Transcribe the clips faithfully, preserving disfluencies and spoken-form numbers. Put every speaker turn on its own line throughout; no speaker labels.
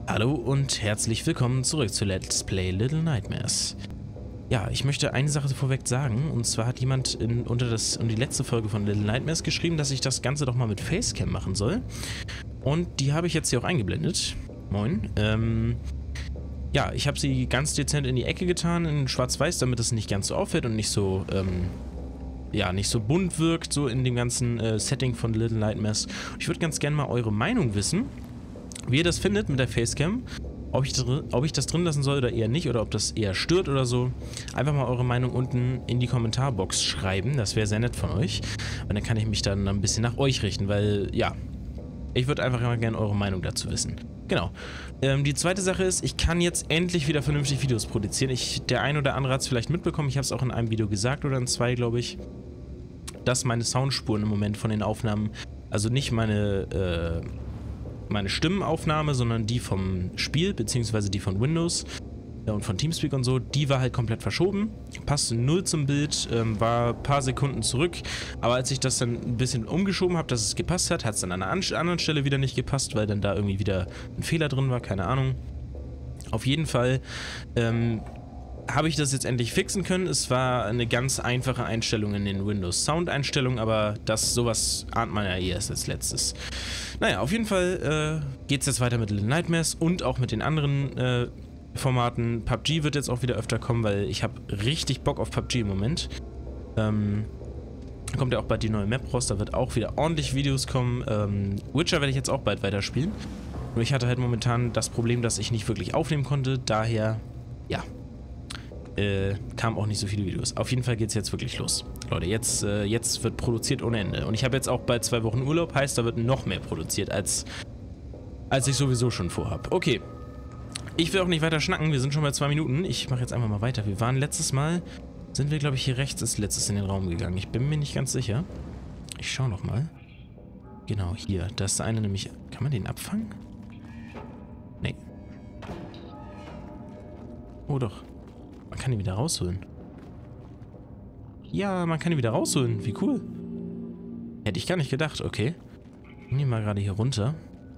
Hallo und herzlich willkommen zurück zu Let's Play Little Nightmares. Ja, ich möchte eine Sache vorweg sagen, und zwar hat jemand in, unter, das, unter die letzte Folge von Little Nightmares geschrieben, dass ich das Ganze doch mal mit Facecam machen soll. Und die habe ich jetzt hier auch eingeblendet. Moin. Ähm, ja, ich habe sie ganz dezent in die Ecke getan, in schwarz-weiß, damit es nicht ganz so auffällt und nicht so, ähm, ja, nicht so bunt wirkt, so in dem ganzen äh, Setting von Little Nightmares. Ich würde ganz gerne mal eure Meinung wissen, wie ihr das findet mit der Facecam, ob ich, ob ich das drin lassen soll oder eher nicht, oder ob das eher stört oder so. Einfach mal eure Meinung unten in die Kommentarbox schreiben, das wäre sehr nett von euch. Und dann kann ich mich dann ein bisschen nach euch richten, weil, ja, ich würde einfach immer gerne eure Meinung dazu wissen. Genau. Ähm, die zweite Sache ist, ich kann jetzt endlich wieder vernünftig Videos produzieren. Ich, der ein oder andere hat es vielleicht mitbekommen, ich habe es auch in einem Video gesagt, oder in zwei, glaube ich, dass meine Soundspuren im Moment von den Aufnahmen, also nicht meine, äh, meine Stimmenaufnahme, sondern die vom Spiel, beziehungsweise die von Windows und von Teamspeak und so, die war halt komplett verschoben, passte null zum Bild, ähm, war ein paar Sekunden zurück, aber als ich das dann ein bisschen umgeschoben habe, dass es gepasst hat, hat es dann an einer anderen Stelle wieder nicht gepasst, weil dann da irgendwie wieder ein Fehler drin war, keine Ahnung. Auf jeden Fall ähm, habe ich das jetzt endlich fixen können. Es war eine ganz einfache Einstellung in den Windows Sound Einstellungen, aber das, sowas ahnt man ja eh erst als letztes. Naja, auf jeden Fall äh, geht es jetzt weiter mit Little Nightmares und auch mit den anderen äh, Formaten. P U B G wird jetzt auch wieder öfter kommen, weil ich habe richtig Bock auf P U B G im Moment. Ähm, da kommt ja auch bald die neue Map raus, da wird auch wieder ordentlich Videos kommen. Ähm, Witcher werde ich jetzt auch bald weiterspielen. Nur ich hatte halt momentan das Problem, dass ich nicht wirklich aufnehmen konnte, daher, ja, Äh, kamen auch nicht so viele Videos. Auf jeden Fall geht es jetzt wirklich los. Leute, jetzt, äh, jetzt wird produziert ohne Ende. Und ich habe jetzt auch bald zwei Wochen Urlaub, heißt, da wird noch mehr produziert, als, als ich sowieso schon vorhab. Okay. Ich will auch nicht weiter schnacken, wir sind schon bei zwei Minuten. Ich mache jetzt einfach mal weiter. Wir waren letztes Mal, sind wir glaube ich hier rechts als letztes in den Raum gegangen. Ich bin mir nicht ganz sicher. Ich schaue noch mal. Genau, hier. Da ist der eine nämlich... Kann man den abfangen? Nee. Oh doch. Man kann ihn wieder rausholen. Ja, man kann ihn wieder rausholen. Wie cool. Hätte ich gar nicht gedacht. Okay. Ich nehme mal gerade hier runter.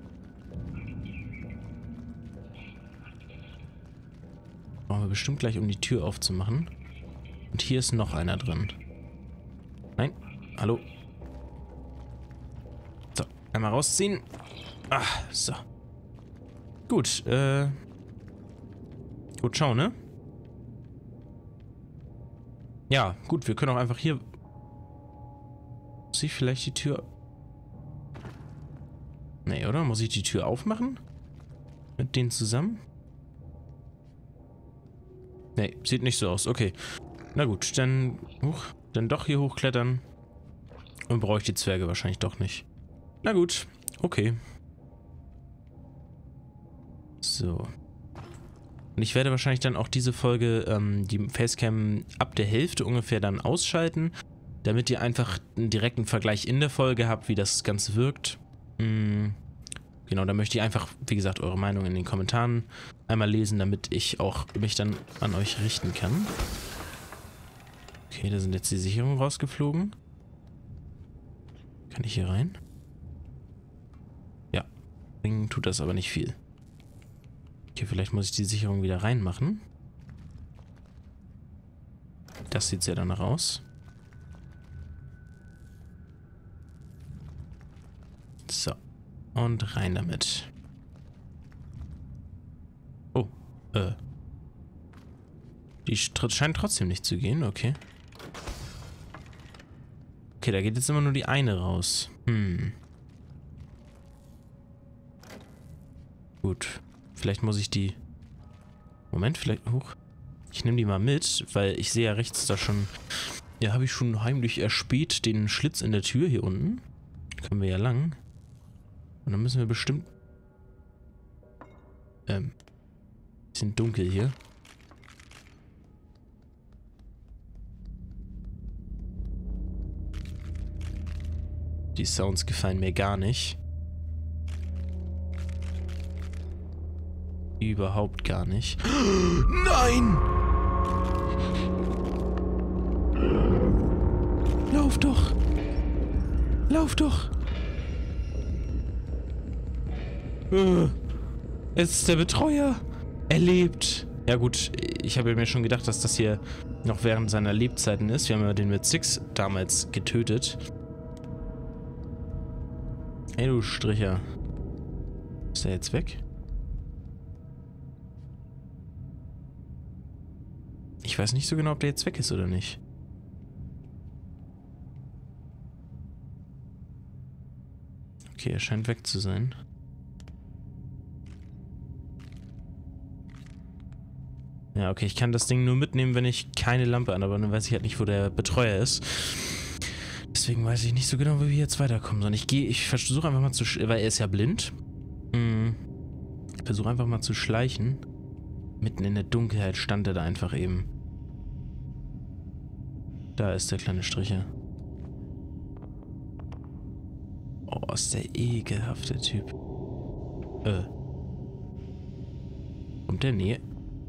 Brauchen wir bestimmt gleich, um die Tür aufzumachen. Und hier ist noch einer drin. Nein. Hallo. So, einmal rausziehen. Ah, so. Gut, äh... Gut, schau, ne? Ja, gut, wir können auch einfach hier... Muss ich vielleicht die Tür... Nee, oder? Muss ich die Tür aufmachen? Mit denen zusammen? Nee, sieht nicht so aus. Okay. Na gut, dann... Huch, dann doch hier hochklettern. Und brauche ich die Zwerge wahrscheinlich doch nicht. Na gut, okay. So. Und ich werde wahrscheinlich dann auch diese Folge, ähm, die Facecam ab der Hälfte ungefähr dann ausschalten, damit ihr einfach einen direkten Vergleich in der Folge habt, wie das Ganze wirkt. Hm, genau, da möchte ich einfach, wie gesagt, eure Meinung in den Kommentaren einmal lesen, damit ich auch mich dann an euch richten kann. Okay, da sind jetzt die Sicherungen rausgeflogen. Kann ich hier rein? Ja, tut das aber nicht viel. Okay, vielleicht muss ich die Sicherung wieder reinmachen. Das sieht sehr danach aus. So. Und rein damit. Oh. Äh. Die scheint trotzdem nicht zu gehen, okay. Okay, da geht jetzt immer nur die eine raus. Hm. Gut. Vielleicht muss ich die... Moment, vielleicht... Hoch. Ich nehme die mal mit, weil ich sehe ja rechts da schon... Ja, habe ich schon heimlich erspäht den Schlitz in der Tür hier unten. Da können wir ja lang. Und dann müssen wir bestimmt... Ähm... Bisschen dunkel hier. Die Sounds gefallen mir gar nicht. Überhaupt gar nicht. Nein! Lauf doch! Lauf doch! Äh. Es ist der Betreuer. Er lebt. Ja gut, ich habe mir schon gedacht, dass das hier noch während seiner Lebzeiten ist. Wir haben ja den mit Six damals getötet. Ey, du Stricher. Ist der jetzt weg? Ich weiß nicht so genau, ob der jetzt weg ist oder nicht. Okay, er scheint weg zu sein. Ja, okay, ich kann das Ding nur mitnehmen, wenn ich keine Lampe an, aber dann weiß ich halt nicht, wo der Betreuer ist. Deswegen weiß ich nicht so genau, wie wir jetzt weiterkommen, sondern ich gehe, ich versuche einfach mal zu, weil er ist ja blind. Hm. Ich versuche einfach mal zu schleichen. Mitten in der Dunkelheit stand er da einfach eben. Da ist der kleine Stricher. Oh, ist der ekelhafte Typ. Äh. Kommt der Nähe?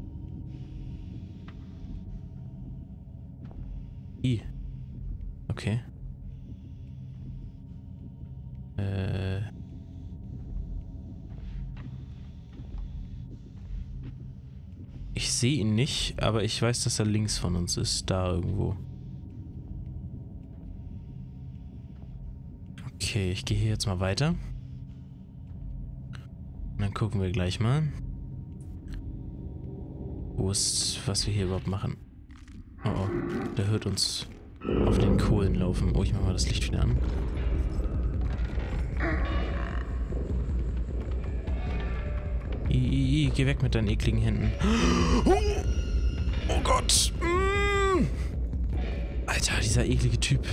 I. Okay. Äh. Ich sehe ihn nicht, aber ich weiß, dass er links von uns ist. Da irgendwo. Okay, ich gehe hier jetzt mal weiter. Und dann gucken wir gleich mal, wo ist, was wir hier überhaupt machen. Oh oh, der hört uns auf den Kohlen laufen. Oh, ich mach mal das Licht wieder an. I, I, I, geh weg mit deinen ekligen Händen. Oh, oh Gott. Mm. Alter, dieser eklige Typ.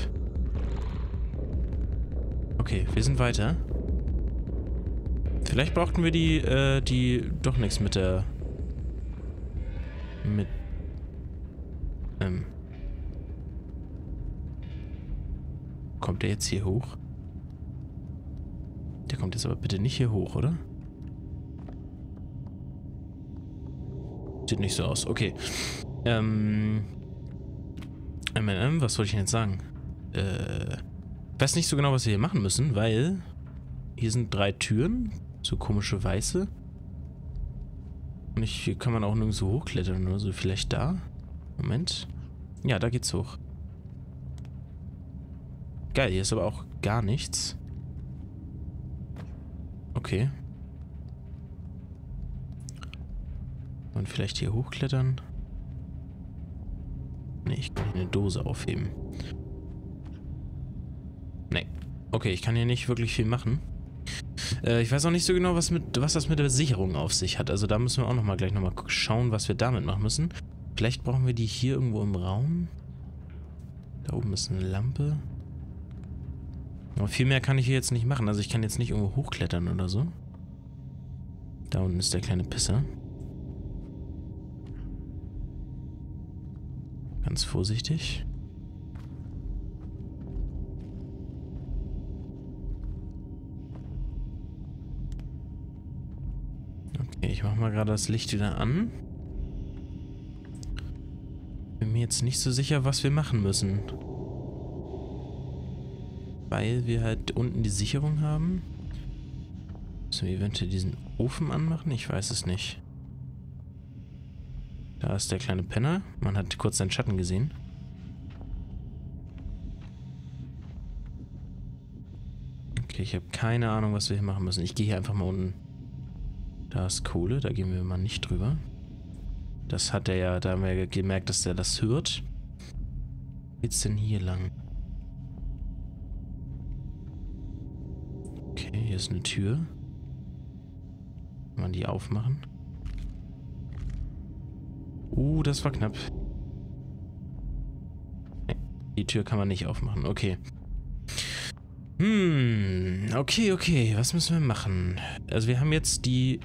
Okay, wir sind weiter. Vielleicht brauchten wir die, äh, die doch nichts mit der... Mit... Ähm... Kommt der jetzt hier hoch? Der kommt jetzt aber bitte nicht hier hoch, oder? Sieht nicht so aus. Okay. Ähm... M M M, was wollte ich denn jetzt sagen? Äh... Ich weiß nicht so genau, was wir hier machen müssen, weil hier sind drei Türen, so komische weiße. Und ich, hier kann man auch nirgendwo hochklettern oder so. Vielleicht da? Moment. Ja, da geht's hoch. Geil, hier ist aber auch gar nichts. Okay. Und vielleicht hier hochklettern? Nee, ich kann hier eine Dose aufheben. Nee. Okay, ich kann hier nicht wirklich viel machen. Äh, ich weiß auch nicht so genau, was, mit, was das mit der Sicherung auf sich hat. Also da müssen wir auch nochmal gleich nochmal schauen, was wir damit machen müssen. Vielleicht brauchen wir die hier irgendwo im Raum. Da oben ist eine Lampe. Aber viel mehr kann ich hier jetzt nicht machen. Also ich kann jetzt nicht irgendwo hochklettern oder so. Da unten ist der kleine Pisser. Ganz vorsichtig. Okay, ich mache mal gerade das Licht wieder an. Bin mir jetzt nicht so sicher, was wir machen müssen. Weil wir halt unten die Sicherung haben. Müssen wir eventuell diesen Ofen anmachen? Ich weiß es nicht. Da ist der kleine Penner. Man hat kurz seinen Schatten gesehen. Okay, ich habe keine Ahnung, was wir hier machen müssen. Ich gehe hier einfach mal unten. Da ist Kohle, da gehen wir mal nicht drüber. Das hat er ja, da haben wir ja gemerkt, dass er das hört. Wo geht's denn hier lang? Okay, hier ist eine Tür. Kann man die aufmachen? Uh, das war knapp. Nee, die Tür kann man nicht aufmachen. Okay. Hm, okay, okay. Was müssen wir machen? Also wir haben jetzt die...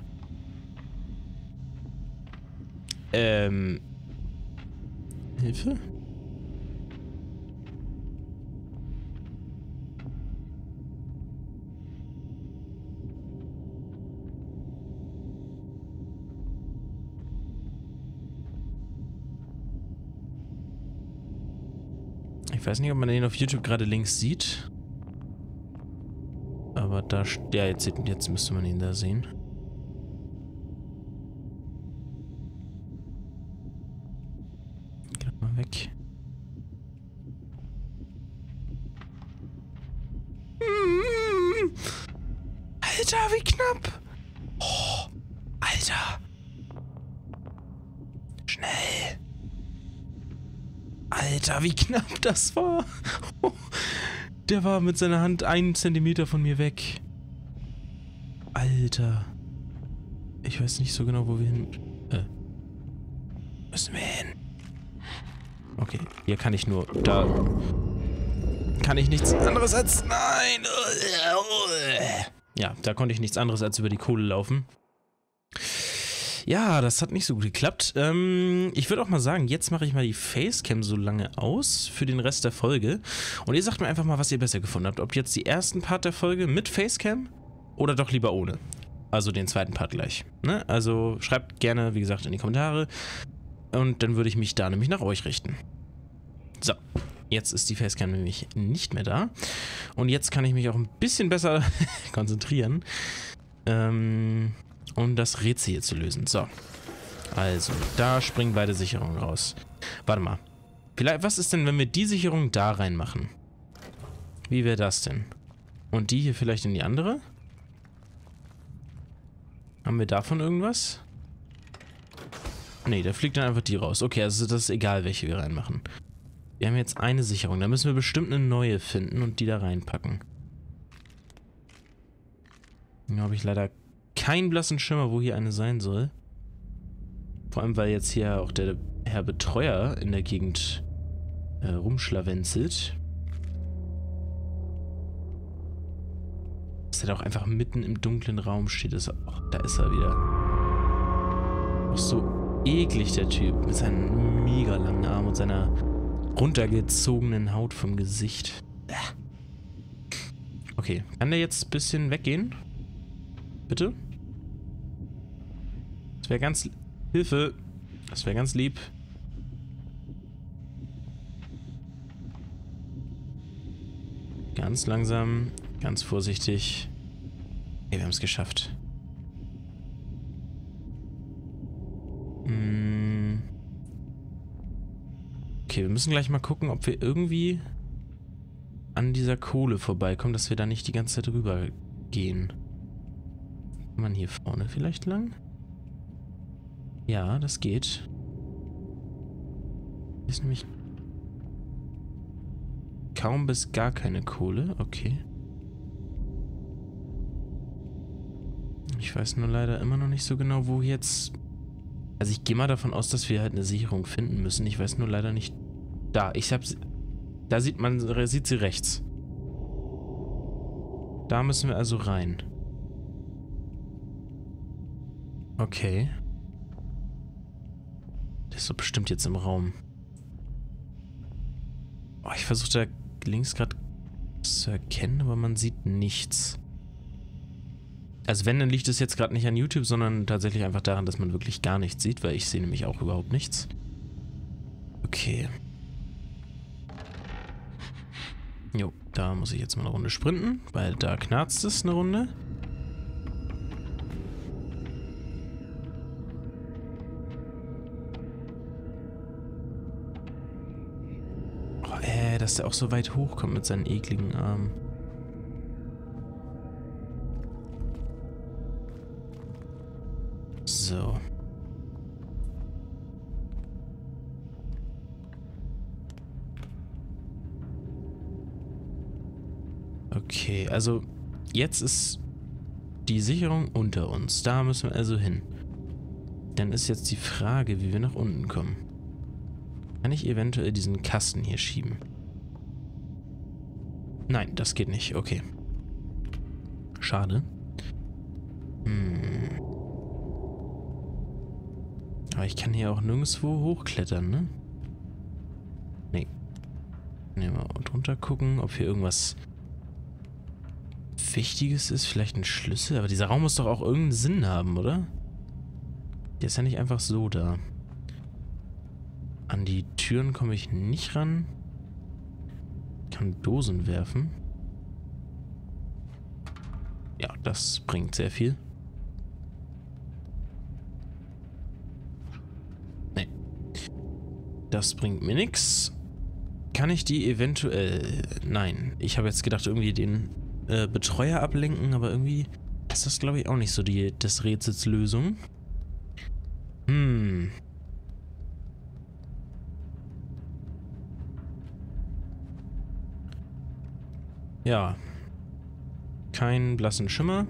Ähm... Hilfe? Ich weiß nicht, ob man den auf YouTube gerade links sieht. Aber da... Ja, jetzt, jetzt müsste man ihn da sehen. Mal weg. Alter, wie knapp! Oh, Alter! Schnell! Alter, wie knapp das war! Der war mit seiner Hand einen Zentimeter von mir weg. Alter. Ich weiß nicht so genau, wo wir hin... Äh. Müssen wir hin? Okay, hier kann ich nur... Da... Kann ich nichts anderes als... Nein! Ja, da konnte ich nichts anderes als über die Kohle laufen. Ja, das hat nicht so gut geklappt. Ähm, ich würde auch mal sagen, jetzt mache ich mal die Facecam so lange aus für den Rest der Folge. Und ihr sagt mir einfach mal, was ihr besser gefunden habt. Ob jetzt die ersten Part der Folge mit Facecam oder doch lieber ohne. Also den zweiten Part gleich. Ne? Also schreibt gerne, wie gesagt, in die Kommentare. Und dann würde ich mich da nämlich nach euch richten. So, jetzt ist die Facecam nämlich nicht mehr da. Und jetzt kann ich mich auch ein bisschen besser konzentrieren. Ähm... Um das Rätsel hier zu lösen. So. Also, da springen beide Sicherungen raus. Warte mal. Vielleicht, was ist denn, wenn wir die Sicherung da reinmachen? Wie wäre das denn? Und die hier vielleicht in die andere? Haben wir davon irgendwas? Nee, da fliegt dann einfach die raus. Okay, also das ist egal, welche wir reinmachen. Wir haben jetzt eine Sicherung. Da müssen wir bestimmt eine neue finden und die da reinpacken. Da habe ich leider keinen blassen Schimmer, wo hier eine sein soll. Vor allem, weil jetzt hier auch der Herr Betreuer in der Gegend äh, rumschlawenzelt. Dass er da auch einfach mitten im dunklen Raum steht. Ist, oh, da ist er wieder. Auch so eklig, der Typ. Mit seinen mega langen Armen und seiner runtergezogenen Haut vom Gesicht. Okay, kann der jetzt ein bisschen weggehen? Bitte? Das wäre ganz... Hilfe! Das wäre ganz lieb. Ganz langsam, ganz vorsichtig. Okay, wir haben es geschafft. Hm. Okay, wir müssen gleich mal gucken, ob wir irgendwie an dieser Kohle vorbeikommen, dass wir da nicht die ganze Zeit drüber gehen. Kann man hier vorne vielleicht lang? Ja, das geht. Hier ist nämlich kaum bis gar keine Kohle. Okay. Ich weiß nur leider immer noch nicht so genau, wo jetzt... Also ich gehe mal davon aus, dass wir halt eine Sicherung finden müssen. Ich weiß nur leider nicht... Da, ich hab sie... Da sieht man, sieht sie rechts. Da müssen wir also rein. Okay. Der ist doch bestimmt jetzt im Raum. Oh, ich versuche da links gerade zu erkennen, aber man sieht nichts. Also wenn, dann liegt es jetzt gerade nicht an YouTube, sondern tatsächlich einfach daran, dass man wirklich gar nichts sieht, weil ich sehe nämlich auch überhaupt nichts. Okay. Jo, da muss ich jetzt mal eine Runde sprinten, weil da knarzt es eine Runde. Dass der auch so weit hochkommt mit seinen ekligen Armen. So. Okay, also jetzt ist die Sicherung unter uns. Da müssen wir also hin. Dann ist jetzt die Frage, wie wir nach unten kommen. Kann ich eventuell diesen Kasten hier schieben? Nein, das geht nicht. Okay. Schade. Hm. Aber ich kann hier auch nirgendwo hochklettern, ne? Nee. Nehmen wir mal drunter gucken, ob hier irgendwas Wichtiges ist. Vielleicht ein Schlüssel. Aber dieser Raum muss doch auch irgendeinen Sinn haben, oder? Der ist ja nicht einfach so da. An die Türen komme ich nicht ran. Ich kann Dosen werfen. Ja, das bringt sehr viel. Nee. Das bringt mir nichts. Kann ich die eventuell... Nein, ich habe jetzt gedacht, irgendwie den äh, Betreuer ablenken, aber irgendwie ist das, glaube ich, auch nicht so die des Rätsels Lösung. Hm. Ja. Keinen blassen Schimmer.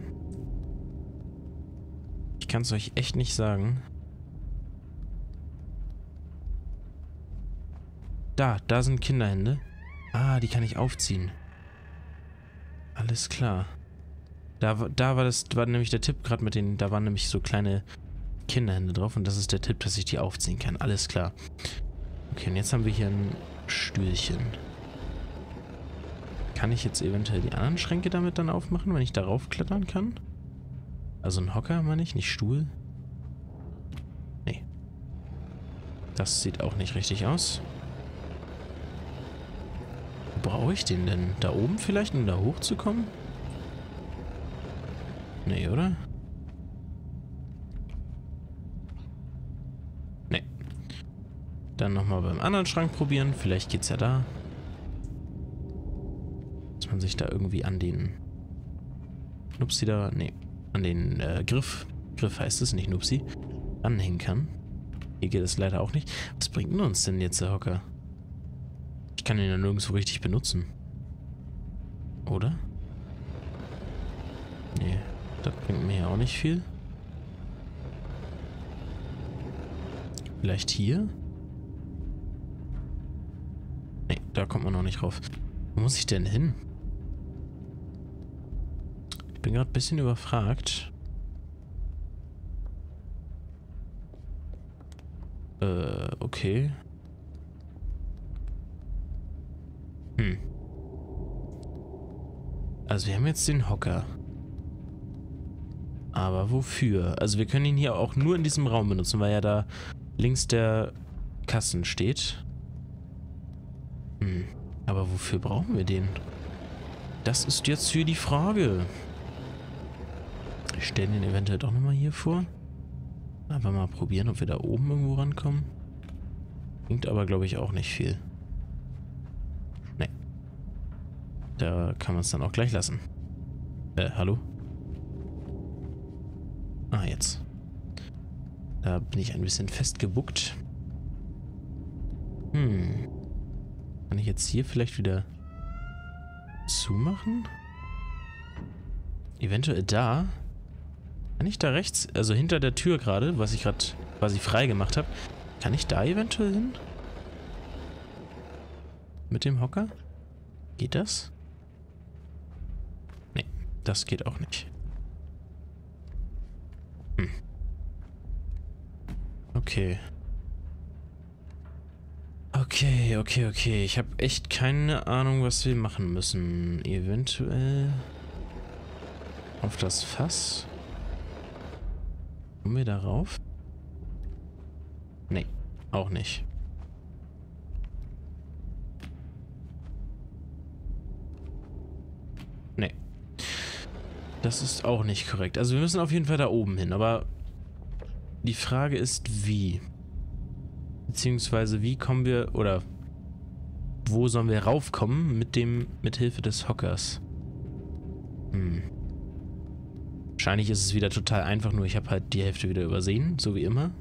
Ich kann es euch echt nicht sagen. Da, da sind Kinderhände. Ah, die kann ich aufziehen. Alles klar. Da, da war das, war nämlich der Tipp gerade mit den, da waren nämlich so kleine Kinderhände drauf und das ist der Tipp, dass ich die aufziehen kann. Alles klar. Okay, und jetzt haben wir hier ein Stühlchen. Kann ich jetzt eventuell die anderen Schränke damit dann aufmachen, wenn ich darauf klettern kann? Also ein Hocker, meine ich, nicht Stuhl? Nee. Das sieht auch nicht richtig aus. Wo brauche ich den denn? Da oben vielleicht, um da hochzukommen? Nee, oder? Nee. Dann nochmal beim anderen Schrank probieren. Vielleicht geht's ja da. Dass man sich da irgendwie an den Nupsi da... Nee. An den äh, Griff. Griff heißt es, nicht Nupsi. Anhängen kann. Hier geht es leider auch nicht. Was bringt denn uns denn jetzt der Hocker? Ich kann ihn ja nirgendwo richtig benutzen. Oder? Nee, das bringt mir ja auch nicht viel. Vielleicht hier? Nee, da kommt man noch nicht rauf. Wo muss ich denn hin? Ich bin gerade ein bisschen überfragt. Äh, okay. Hm. Also wir haben jetzt den Hocker. Aber wofür? Also wir können ihn hier auch nur in diesem Raum benutzen, weil ja da links der Kasten steht. Hm. Aber wofür brauchen wir den? Das ist jetzt hier die Frage. Ich stelle den eventuell doch nochmal hier vor. Einfach mal probieren, ob wir da oben irgendwo rankommen. Bringt aber, glaube ich, auch nicht viel. Nee. Da kann man es dann auch gleich lassen. Äh, hallo? Ah, jetzt. Da bin ich ein bisschen festgebuckt. Hm. Kann ich jetzt hier vielleicht wieder zumachen? Eventuell da? Kann ich da rechts, also hinter der Tür gerade, was ich gerade quasi frei gemacht habe, kann ich da eventuell hin? Mit dem Hocker? Geht das? Nee, das geht auch nicht. Hm. Okay. Okay, okay, okay. Ich habe echt keine Ahnung, was wir machen müssen. Eventuell auf das Fass. Kommen wir darauf? Nee, auch nicht. Nee. Das ist auch nicht korrekt. Also wir müssen auf jeden Fall da oben hin, aber die Frage ist, wie? Beziehungsweise, wie kommen wir, oder wo sollen wir raufkommen mit dem, mit Hilfe des Hockers? Hm. Wahrscheinlich ist es wieder total einfach, nur ich habe halt die Hälfte wieder übersehen, so wie immer.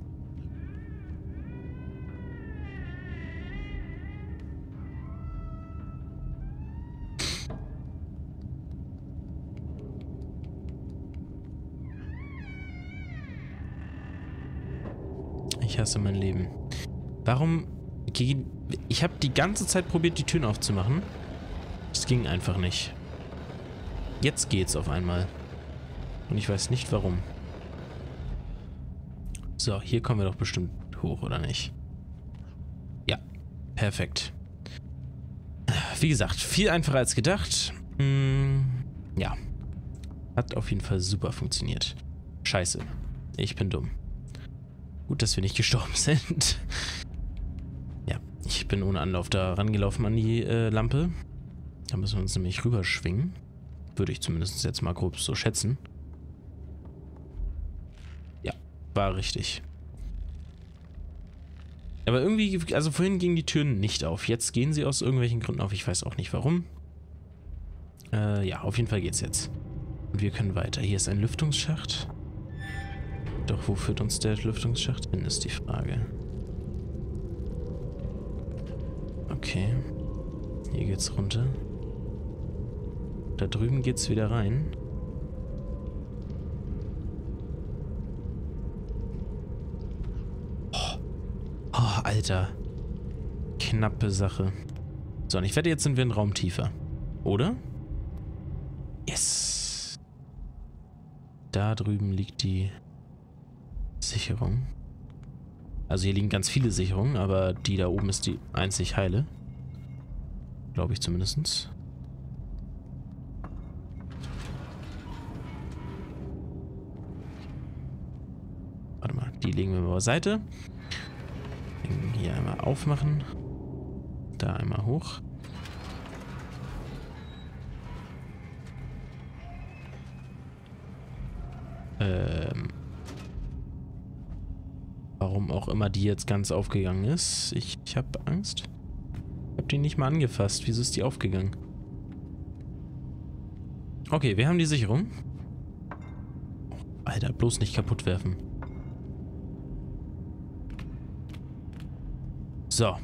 Ich hasse mein Leben. Warum gehen... Ich habe die ganze Zeit probiert, die Türen aufzumachen. Es ging einfach nicht. Jetzt geht's auf einmal. Und ich weiß nicht warum. So, hier kommen wir doch bestimmt hoch, oder nicht? Ja, perfekt. Wie gesagt, viel einfacher als gedacht. Hm, ja. Hat auf jeden Fall super funktioniert. Scheiße. Ich bin dumm. Gut, dass wir nicht gestorben sind. Ja, ich bin ohne Anlauf da rangelaufen an die äh, Lampe. Da müssen wir uns nämlich rüberschwingen. Würde ich zumindest jetzt mal grob so schätzen. Ja, war richtig. Aber irgendwie, also vorhin gingen die Türen nicht auf. Jetzt gehen sie aus irgendwelchen Gründen auf. Ich weiß auch nicht warum. Äh, ja, auf jeden Fall geht's jetzt. Und wir können weiter. Hier ist ein Lüftungsschacht. Doch wo führt uns der Lüftungsschacht hin, ist die Frage. Okay. Hier geht's runter. Da drüben geht's wieder rein. Oh. Oh, Alter. Knappe Sache. So, und ich wette, jetzt sind wir einen Raum tiefer. Oder? Yes. Da drüben liegt die Sicherung. Also hier liegen ganz viele Sicherungen, aber die da oben ist die einzig heile. Glaube ich zumindest. Warte mal, die legen wir mal beiseite. Hier einmal aufmachen. Da einmal hoch. Ähm... Warum auch immer die jetzt ganz aufgegangen ist. Ich, ich habe Angst. Ich habe die nicht mal angefasst. Wieso ist die aufgegangen? Okay, wir haben die Sicherung. Oh, Alter, bloß nicht kaputt werfen. So.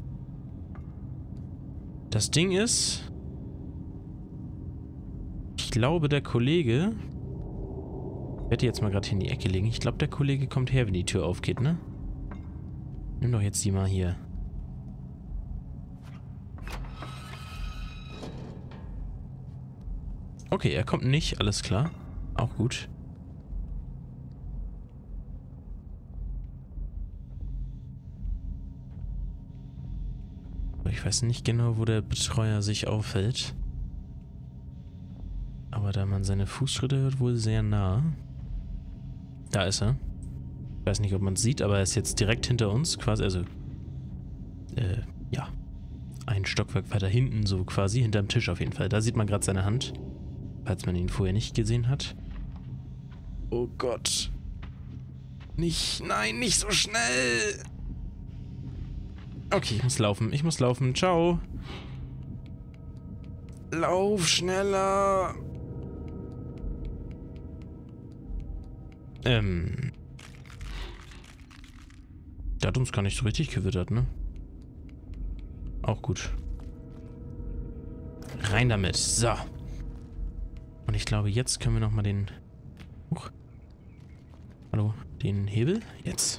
Das Ding ist... Ich glaube, der Kollege... Ich werde jetzt mal gerade hier in die Ecke legen. Ich glaube, der Kollege kommt her, wenn die Tür aufgeht, ne? Nimm doch jetzt die mal hier. Okay, er kommt nicht, alles klar. Auch gut. Ich weiß nicht genau, wo der Betreuer sich aufhält. Aber da man seine Fußschritte hört, wohl sehr nah. Da ist er. Ich weiß nicht, ob man es sieht, aber er ist jetzt direkt hinter uns, quasi, also, äh, ja, ein Stockwerk weiter hinten, so quasi, hinterm Tisch auf jeden Fall. Da sieht man gerade seine Hand, falls man ihn vorher nicht gesehen hat. Oh Gott. Nicht, nein, nicht so schnell. Okay, ich muss laufen, ich muss laufen, ciao. Lauf schneller. Ähm. Der hat uns gar nicht so richtig gewittert, ne? Auch gut. Rein damit. So. Und ich glaube, jetzt können wir nochmal den... Huch. Hallo. Den Hebel. Jetzt.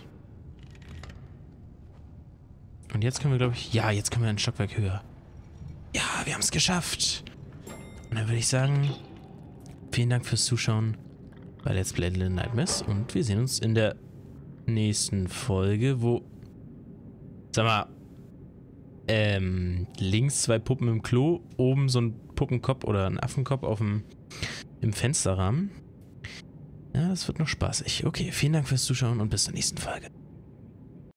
Und jetzt können wir, glaube ich... Ja, jetzt können wir ein Stockwerk höher. Ja, wir haben es geschafft. Und dann würde ich sagen, vielen Dank fürs Zuschauen bei Let's Play Little Nightmares und wir sehen uns in der nächsten Folge, wo, sag mal, ähm, links zwei Puppen im Klo, oben so ein Puppenkopf oder ein Affenkopf auf dem, im Fensterrahmen. Ja, das wird noch spaßig. Okay, vielen Dank fürs Zuschauen und bis zur nächsten Folge.